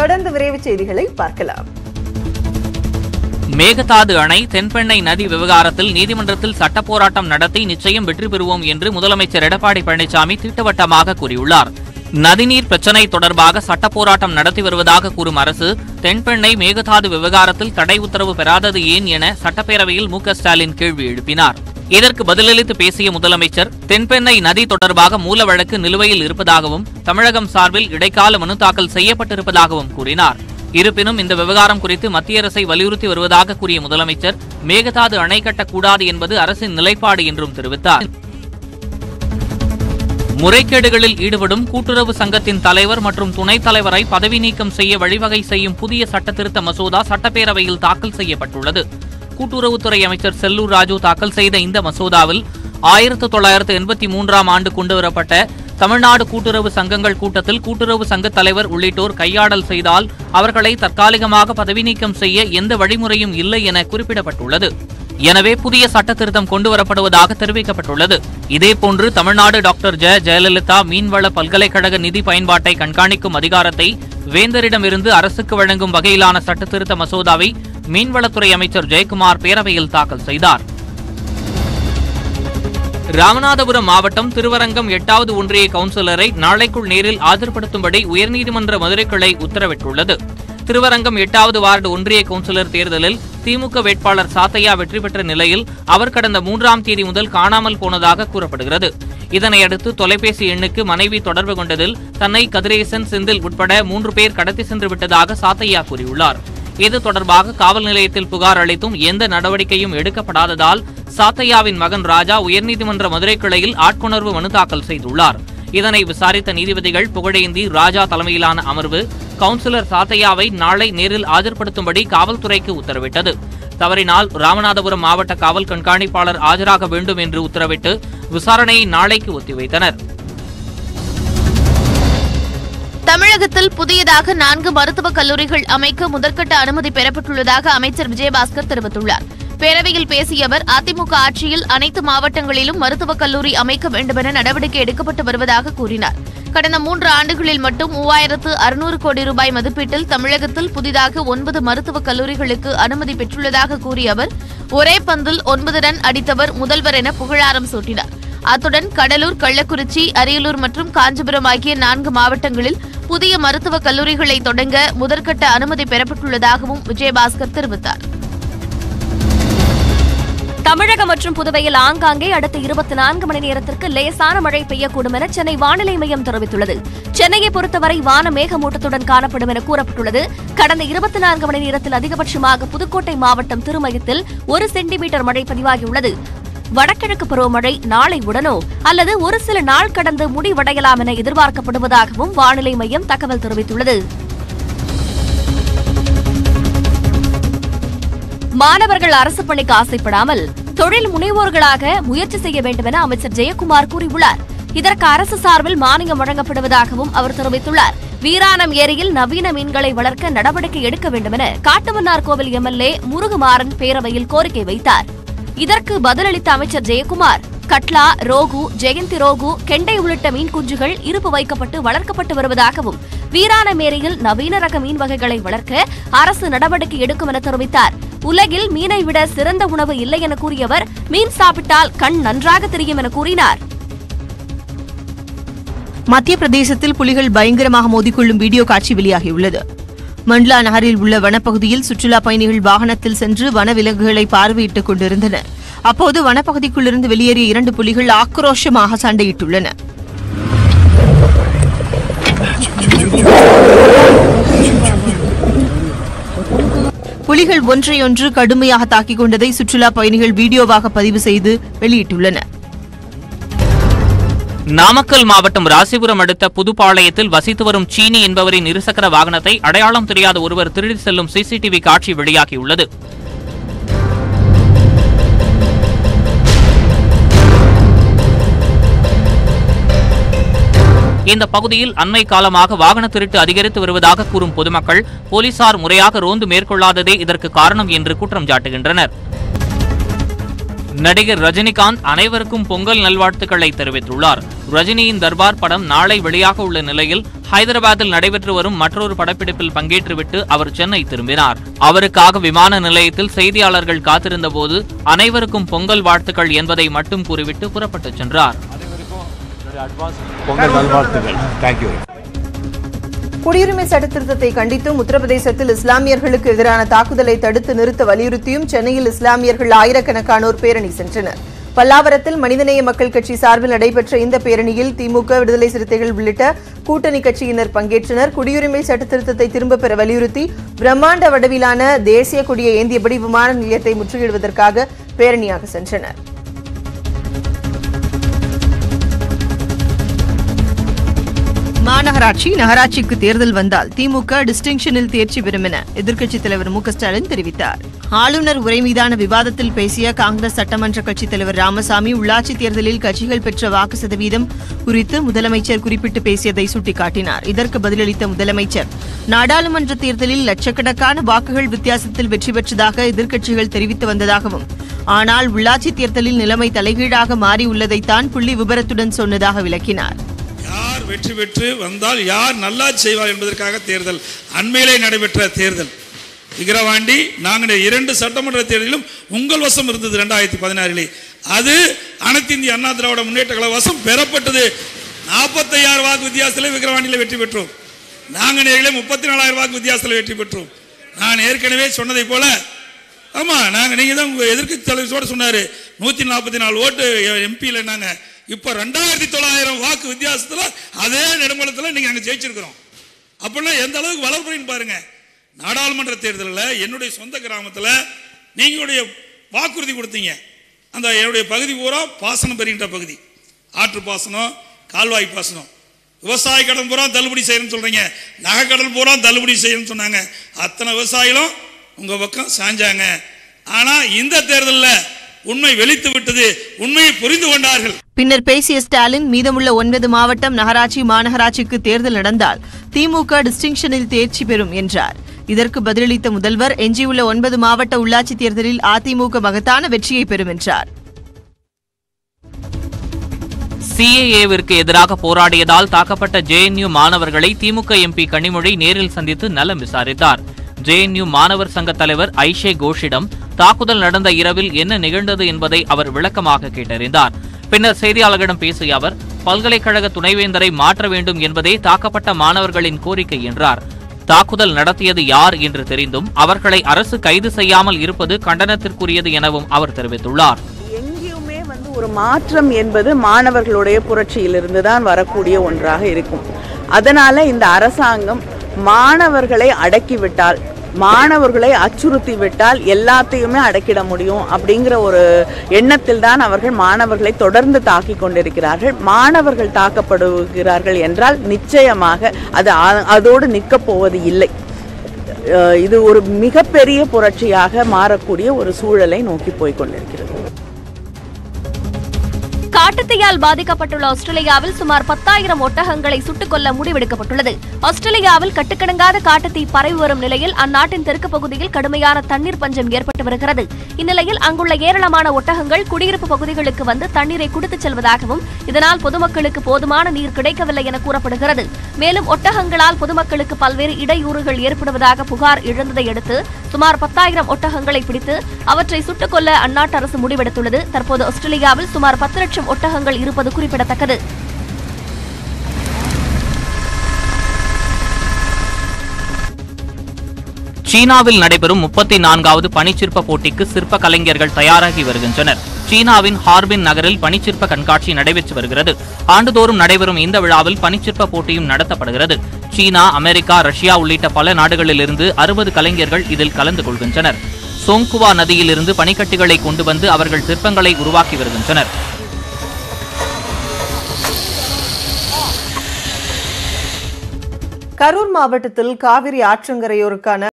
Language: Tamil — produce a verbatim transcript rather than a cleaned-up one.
தொடர்ந்து விரைவுச் செய்திகளை பார்க்கலாம். மேகதாது அணை தென்பெண்ணை நதி விவகாரத்தில் நீதிமன்றத்தில் சட்ட போராட்டம் நடத்தி நிச்சயம் வெற்றி பெறுவோம் என்று முதலமைச்சர் எடப்பாடி பழனிசாமி திட்டவட்டமாக கூறியுள்ளார். நதிநீர் பிரச்சினை தொடர்பாக சட்ட போராட்டம் நடத்தி வருவதாக கூறும் அரசு தென்பெண்ணை மேகதாது விவகாரத்தில் தடை உத்தரவு பெறாதது ஏன் என சட்டப்பேரவையில் மு க ஸ்டாலின் கேள்வி எழுப்பினார். இதற்கு பதிலளித்து பேசிய முதலமைச்சர் தென்பெண்ணை நதி தொடர்பாக மூல வழக்கு நிலுவையில் இருப்பதாகவும் தமிழகம் சார்பில் இடைக்கால மனு தாக்கல் செய்யப்பட்டிருப்பதாகவும் கூறினார். இருப்பினும் இந்த விவகாரம் குறித்து மத்திய அரசை வலியுறுத்தி வருவதாக கூறிய முதலமைச்சர் மேகதாது அணை கட்டக்கூடாது என்பது அரசின் நிலைப்பாடு என்றும் தெரிவித்தார். முறைகேடுகளில் ஈடுபடும் கூட்டுறவு சங்கத்தின் தலைவர் மற்றும் துணைத் தலைவரை பதவி நீக்கம் செய்ய வழிவகை செய்யும் புதிய சட்டத்திருத்த மசோதா சட்டப்பேரவையில் தாக்கல் செய்யப்பட்டுள்ளது. கூட்டுறவுத்துறை அமைச்சர் செல்லூர் ராஜு தாக்கல் செய்த இந்த மசோதாவில் ஆயிரத்து தொள்ளாயிரத்து எண்பத்தி மூன்றாம் ஆண்டு கொண்டுவரப்பட்ட தமிழ்நாடு கூட்டுறவு சங்கங்கள் கூட்டத்தில் கூட்டுறவு சங்க தலைவர் உள்ளிட்டோர் கையாடல் செய்தால் அவர்களை தற்காலிகமாக பதவி நீக்கம் செய்ய எந்த வழிமுறையும் இல்லை என குறிப்பிடப்பட்டுள்ளது. எனவே புதிய சட்ட திருத்தம் கொண்டுவரப்படுவதாக தெரிவிக்கப்பட்டுள்ளது. இதேபோன்று தமிழ்நாடு டாக்டர் ஜெ ஜெயலலிதா மீன்வள பல்கலைக்கழக நிதி பயன்பாட்டை கண்காணிக்கும் அதிகாரத்தை வேந்தரிடமிருந்து அரசுக்கு வழங்கும் வகையிலான சட்ட திருத்த மசோதாவை மீன்வளத்துறை அமைச்சர் ஜெயக்குமார் பேரவையில் தாக்கல் செய்தார். ராமநாதபுரம் மாவட்டம் திருவரங்கம் எட்டாவது ஒன்றிய கவுன்சிலரை நாளைக்குள் நேரில் ஆஜர்படுத்தும்படி உயர்நீதிமன்ற மதுரை கிளை உத்தரவிட்டுள்ளது. திருவரங்கம் எட்டாவது வார்டு ஒன்றிய கவுன்சிலர் தேர்தலில் திமுக வேட்பாளர் சாத்தையா வெற்றி பெற்ற நிலையில் அவர் கடந்த மூன்றாம் தேதி முதல் காணாமல் போனதாக கூறப்படுகிறது. இதனையடுத்து தொலைபேசி எண்ணுக்கு மனைவி தொடர்பு கொண்டதில் தன்னை கதிரேசன், செந்தில் உட்பட மூன்று பேர் கடத்தி சென்று விட்டதாக சாத்தையா கூறியுள்ளார். இது தொடர்பாக காவல் நிலையத்தில் புகார் அளித்தும் எந்த நடவடிக்கையும் எடுக்கப்படாததால் சாத்தையாவின் மகன் ராஜா உயர்நீதிமன்ற மதுரை கிளையில் ஆட்கொணர்வு மனு தாக்கல் செய்துள்ளார். இதனை விசாரித்த நீதிபதிகள் புகழேந்தி, ராஜா தலைமையிலான அமர்வு கவுன்சிலர் சாத்தையாவை நாளை நேரில் ஆஜர்படுத்தும்படி காவல்துறைக்கு உத்தரவிட்டது. தவறினால் ராமநாதபுரம் மாவட்ட காவல் கண்காணிப்பாளர் ஆஜராக வேண்டும் என்று உத்தரவிட்டு விசாரணையை நாளைக்கு ஒத்திவைத்தனர். தமிழகத்தில் புதியதாக நான்கு மருத்துவக் கல்லூரிகள் அமைக்க முதற்கட்ட அனுமதி பெறப்பட்டுள்ளதாக அமைச்சர் விஜயபாஸ்கர் தெரிவித்துள்ளார். பேரவையில் பேசிய அவர் அதிமுக ஆட்சியில் அனைத்து மாவட்டங்களிலும் மருத்துவக் கல்லூரி அமைக்க வேண்டுமென நடவடிக்கை எடுக்கப்பட்டு வருவதாக கூறினார். கடந்த மூன்று ஆண்டுகளில் மட்டும் மூவாயிரத்து அறுநூறு கோடி ரூபாய் மதிப்பீட்டில் தமிழகத்தில் புதிதாக ஒன்பது மருத்துவக் கல்லூரிகளுக்கு அனுமதி பெற்றுள்ளதாக கூறிய அவர் ஒரே பந்தில் ஒன்பது ரன் அடித்தவர் முதல்வர் என புகழாரம் சூட்டினார். அத்துடன் கடலூர், கள்ளக்குறிச்சி, அரியலூர் மற்றும் காஞ்சிபுரம் ஆகிய நான்கு மாவட்டங்களில் புதிய மருத்துவக் கல்லூரிகளை தொடங்க முதற்கட்ட அனுமதி பெறப்பட்டுள்ளதாகவும் விஜயபாஸ்கர் தெரிவித்தார். தமிழகம் மற்றும் புதுவையில் ஆங்காங்கே அடுத்த இருபத்தி நான்கு மணி நேரத்திற்கு லேசான மழை பெய்யக்கூடும் என சென்னை வானிலை மையம் தெரிவித்துள்ளது. சென்னையை பொறுத்தவரை வான மேகமூட்டத்துடன் காணப்படும் என கூறப்பட்டுள்ளது. கடந்த இருபத்தி நான்கு மணி நேரத்தில் அதிகபட்சமாக புதுக்கோட்டை மாவட்டம் திருமயத்தில் ஒரு சென்டிமீட்டர் மழை பதிவாகியுள்ளது. வடகிழக்கு பருவமழை நாளை உடனோ அல்லது ஒரு சில நாள் கடந்து முடிவடையலாம் என எதிர்பார்க்கப்படுவதாகவும் வானிலை மையம் தகவல் தெரிவித்துள்ளது. மாணவர்கள் அரசு பணிக்கு ஆசைப்படாமல் தொழில் முனைவோர்களாக முயற்சி செய்ய வேண்டும் என அமைச்சர் ஜெயக்குமார் கூறியுள்ளார். இதற்கு அரசு சார்பில் மானியம் வழங்கப்படுவதாகவும் அவர் தெரிவித்துள்ளார். வீராணம் ஏரியில் நவீன மீன்களை வளர்க்க நடவடிக்கை எடுக்க வேண்டும் என காட்டுமன்னார் கோவில் எம்எல்ஏ முருகுமாறன் பேரவையில் கோரிக்கை வைத்தார். இதற்கு பதிலளித்த அமைச்சர் ஜெயக்குமார் கட்லா, ரோகு, ஜெயந்தி ரோகு, கெண்டை உள்ளிட்ட மீன் குஞ்சுகள் இருப்பு வைக்கப்பட்டு வளர்க்கப்பட்டு வருவதாகவும் வீராணம் ஏரியில் நவீன ரக மீன் வகைகளை வளர்க்க அரசு நடவடிக்கை எடுக்கும் என தெரிவித்தார். உலகில் மீனை விட சிறந்த உணவு இல்லை என கூறியவர் மீன் சாப்பிட்டால் கண் நன்றாக தெரியும் என கூறினார். மத்திய பிரதேசத்தில் புலிகள் பயங்கரமாக மோதிக்கொள்ளும் வீடியோ காட்சி வெளியாகியுள்ளது. மண்ட்லா நகரில் உள்ள வனப்பகுதியில் சுற்றுலா பயணிகள் வாகனத்தில் சென்று வனவிலங்குகளை பார்வையிட்டுக் கொண்டிருந்தனர். அப்போது வனப்பகுதிக்குள்ளிருந்து வெளியேறிய இரண்டு புலிகள் ஆக்ரோஷமாக சண்டையிட்டுள்ளன. புலிகள் ஒன்றையொன்று கடுமையாக தாக்கிக் கொண்டதை சுற்றுலா பயணிகள் வீடியோவாக பதிவு செய்து வெளியிட்டுள்ளனர். நாமக்கல் மாவட்டம் ராசிபுரம் அடுத்த புதுப்பாளையத்தில் வசித்து வரும் சீனி என்பவரின் இருசக்கர வாகனத்தை அடையாளம் தெரியாத ஒருவர் திருடி செல்லும் சிசிடிவி காட்சி வெளியாகியுள்ளது. இந்த பகுதியில் அண்மை காலமாக வாகன திருட்டு அதிகரித்து வருவதாக கூறும் பொதுமக்கள் போலீசார் முறையாக ரோந்து மேற்கொள்ளாததே இதற்கு காரணம் என்று குற்றம் சாட்டுகின்றனர். நடிகர் ரஜினிகாந்த் அனைவருக்கும் பொங்கல் நல்வாழ்த்துக்களை தெரிவித்துள்ளார். ரஜினியின் தர்பார் படம் நாளை வெளியாக உள்ள நிலையில் ஹைதராபாத்தில் நடைபெற்று வரும் மற்றொரு படப்பிடிப்பில் பங்கேற்றுவிட்டு அவர் சென்னை திரும்பினார். அவருக்காக விமான நிலையத்தில் செய்தியாளர்கள் காத்திருந்த போது அனைவருக்கும் பொங்கல் வாழ்த்துக்கள் என்பதை மட்டும் கூறிவிட்டு புறப்பட்டு சென்றார். குடியுரிமை சட்டத்திருத்தத்தை கண்டித்தும் உத்தரப்பிரதேசத்தில் இஸ்லாமியர்களுக்கு எதிரான தாக்குதலை தடுத்து நிறுத்த வலியுறுத்தியும் சென்னையில் இஸ்லாமியர்கள் ஆயிரக்கணக்கானோர் பேரணி சென்றனர். பல்லாவரத்தில் மனிதநேய மக்கள் கட்சி சார்பில் நடைபெற்ற இந்த பேரணியில் திமுக, விடுதலை சிறுத்தைகள் உள்ளிட்ட கூட்டணி கட்சியினர் பங்கேற்றனர். குடியுரிமை சட்டத்திருத்தத்தை திரும்பப் பெற வலியுறுத்தி பிரம்மாண்ட வடிவிலான தேசிய கொடியை ஏந்தியபடி விமான நிலையத்தை முற்றுகையிடுவதற்காக பேரணியாக சென்றனர். மாநகராட்சி, நகராட்சிக்கு தேர்தல் வந்தால் திமுக டிஸ்டிங்ஷனில் தேர்ச்சி பெறும் என எதிர்க்கட்சித் தலைவர் மு க ஸ்டாலின் தெரிவித்தார். ஆளுநர் உரை மீதான விவாதத்தில் பேசிய காங்கிரஸ் சட்டமன்ற கட்சித் தலைவர் ராமசாமி, உள்ளாட்சித் தேர்தலில் கட்சிகள் பெற்ற வாக்கு சதவீதம் குறித்து முதலமைச்சர் குறிப்பிட்டு பேசியதை சுட்டிக்காட்டினார். இதற்கு பதிலளித்த முதலமைச்சர், நாடாளுமன்ற தேர்தலில் லட்சக்கணக்கான வாக்குகள் வித்தியாசத்தில் வெற்றி பெற்றதாக எதிர்க்கட்சிகள் தெரிவித்து வந்ததாகவும், ஆனால் உள்ளாட்சித் தேர்தலில் நிலைமை தலைகீழாக மாறியுள்ளதைத்தான் புள்ளி விபரத்துடன் சொன்னதாக விளக்கினார். யார் வெற்றி பெற்று வந்தால் யார் நல்லா செய்வார் என்பதற்காக தேர்தல். அண்மையிலே நடைபெற்ற தேர்தல் விக்கிரவாண்டி, நாங்கள் இரண்டு சட்டமன்ற தேர்தலிலும் உங்கள் வசம் இருந்தது. இரண்டாயிரத்தி பதினாறிலே அது அனைத்து இந்திய அண்ணா திராவிட முன்னேற்ற கழக வசம் பெறப்பட்டது. நாற்பத்தி ஐயாயிரம் வாக்கு வித்தியாசத்தில் விக்கிரவாண்டியில் வெற்றி பெற்றோம். நாங்கள் நேரிலே முப்பத்தி நாலாயிரம் வாக்கு வித்தியாசத்தில் வெற்றி பெற்றோம். நான் ஏற்கனவே சொன்னதை போல, ஆமா, நாங்கள் நீங்க தான் எதிர்க்கட்சி தலைவரோடு சொன்னாரு, நூத்தி நாற்பத்தி நாலு ஓட்டு எம்பியில் நாங்கள் இப்ப ரெண்டாயிரத்தி தொள்ளாயிரம் வாக்கு வித்தியாசத்துல அதே நெடுமலத்துல நீங்க அங்க ஜெயிச்சிருக்கிறோம். அப்படின்னா எந்த அளவுக்கு வளர்ப்புன்னு பாருங்க. நாடாளுமன்ற தேர்தலில் என்னுடைய சொந்த கிராமத்தில் நீங்களுடைய வாக்குறுதி கொடுத்தீங்க. அந்த என்னுடைய பகுதி பூரா பாசனம் பெறுகின்ற பகுதி, ஆற்று பாசனம், கால்வாய் பாசனம், விவசாய கடன் பூரா தள்ளுபடி செய்யணும்னு சொல்றீங்க, நகை கடன் பூரா தள்ளுபடி செய்யணும்னு சொன்னாங்க. அத்தனை விவசாயிகளும் உங்க பக்கம் சாஞ்சாங்க. ஆனா இந்த தேர்தலில் உண்மை வெளித்து விட்டது, உண்மையை புரிந்து கொண்டார்கள். பின்னர் பேசிய ஸ்டாலின், மீதமுள்ள ஒன்பது மாவட்டம் நகராட்சி, மாநகராட்சிக்கு தேர்தல் நடந்தால் திமுக டிஸ்டிங்ஷனில் தேர்ச்சி பெறும் என்றார். இதற்கு பதிலளித்த முதல்வர், எஞ்சியுள்ள ஒன்பது மாவட்ட உள்ளாட்சி தேர்தலில் அதிமுக மகத்தான வெற்றியை பெறும் என்றார். சிஏஏவிற்கு எதிராக போராடியதால் தாக்கப்பட்ட ஜேஎன்யூ மாணவர்களை திமுக எம்பி கனிமொழி நேரில் சந்தித்து நலம் விசாரித்தார். ஜேஎன்யூ மாணவர் சங்க தலைவர் ஐஷே கோஷிடம் தாக்குதல் நடந்த இரவில் என்ன நிகழ்ந்தது என்பதை அவர் விளக்கமாக கேட்டறிந்தார். பின்னர் செய்தியாளர்களிடம் பேசிய அவர், பல்கலைக்கழக துணைவேந்தரை மாற்ற வேண்டும் என்பதே தாக்கப்பட்ட மாணவர்களின் கோரிக்கை என்றார். தாக்குதல் நடத்தியது யார் என்று தெரிந்தும் அவர்களை அரசு கைது செய்யாமல் இருப்பது கண்டனத்திற்குரியது எனவும் அவர் தெரிவித்துள்ளார். எங்கேயுமே வந்து ஒரு மாற்றம் என்பது மாணவர்களுடைய புரட்சியிலிருந்து தான் வரக்கூடிய ஒன்றாக இருக்கும். அதனால இந்த அரசாங்கம் மாணவர்களை அடக்கிவிட்டால், மாணவர்களை அச்சுறுத்தி விட்டால் எல்லாத்தையுமே அடக்கிட முடியும் அப்படிங்கிற ஒரு எண்ணத்தில் தான் அவர்கள் மாணவர்களை தொடர்ந்து தாக்கி கொண்டிருக்கிறார்கள். மாணவர்கள் தாக்கப்படுகிறார்கள் என்றால் நிச்சயமாக அது அதோடு நிற்கப் போவது இல்லை. இது ஒரு மிகப்பெரிய புரட்சியாக மாறக்கூடிய ஒரு சூழலை நோக்கி போய் கொண்டிருக்கிறது. காட்டுத்தீயால் பாதிக்கப்பட்டுள்ள ஆஸ்திரேலியாவில் சுமார் பத்தாயிரம் ஒட்டகங்களை சுட்டுக் கொல்ல முடிவெடுக்கப்பட்டுள்ளது. ஆஸ்திரேலியாவில் கட்டுக்கடங்காத காட்டுத்தீ பரவி வரும் நிலையில் அந்நாட்டின் தெற்கு பகுதியில் கடுமையான தண்ணீர் பஞ்சம் ஏற்பட்டு வருகிறது. இந்நிலையில் அங்குள்ள ஏராளமான ஒட்டகங்கள் குடியிருப்பு பகுதிகளுக்கு வந்து தண்ணீரை குடித்துச் செல்வதாகவும், இதனால் பொதுமக்களுக்கு போதுமான நீர் கிடைக்கவில்லை என கூறப்படுகிறது. மேலும் ஒட்டகங்களால் பொதுமக்களுக்கு பல்வேறு இடையூறுகள் ஏற்படுவதாக புகார் எழுந்ததை அடுத்து சுமார் பத்தாயிரம் ஒட்டகங்களை பிடித்து அவற்றை சுட்டுக் கொல்ல அந்நாட்டு அரசு முடிவெடுத்துள்ளது. தற்போது ஆஸ்திரேலியாவில் சுமார் பத்து லட்சம் ஒட்டகங்கள் இருப்பது குறிப்பிடத்தக்கது. சீனாவில் நடைபெறும் முப்பத்தி நான்காவது பனிச்சிற்ப போட்டிக்கு சிற்ப கலைஞர்கள் தயாராகி வருகின்றனர். சீனாவின் ஹார்பின் நகரில் பனிச்சிற்ப கண்காட்சி நடைபெற்று வருகிறது. ஆண்டுதோறும் நடைபெறும் இந்த விழாவில் பனிச்சிற்ப போட்டியும் நடத்தப்படுகிறது. சீனா, அமெரிக்கா, ரஷ்யா உள்ளிட்ட பல நாடுகளிலிருந்து அறுபது கலைஞர்கள் இதில் கலந்து கொள்கின்றனர். சோங்குவா நதியிலிருந்து பனிக்கட்டிகளை கொண்டு வந்து அவர்கள் சிற்பங்களை உருவாக்கி வருகின்றனர். கரூர் மாவட்டத்தில் காவிரி ஆற்றங்கரையோருக்கான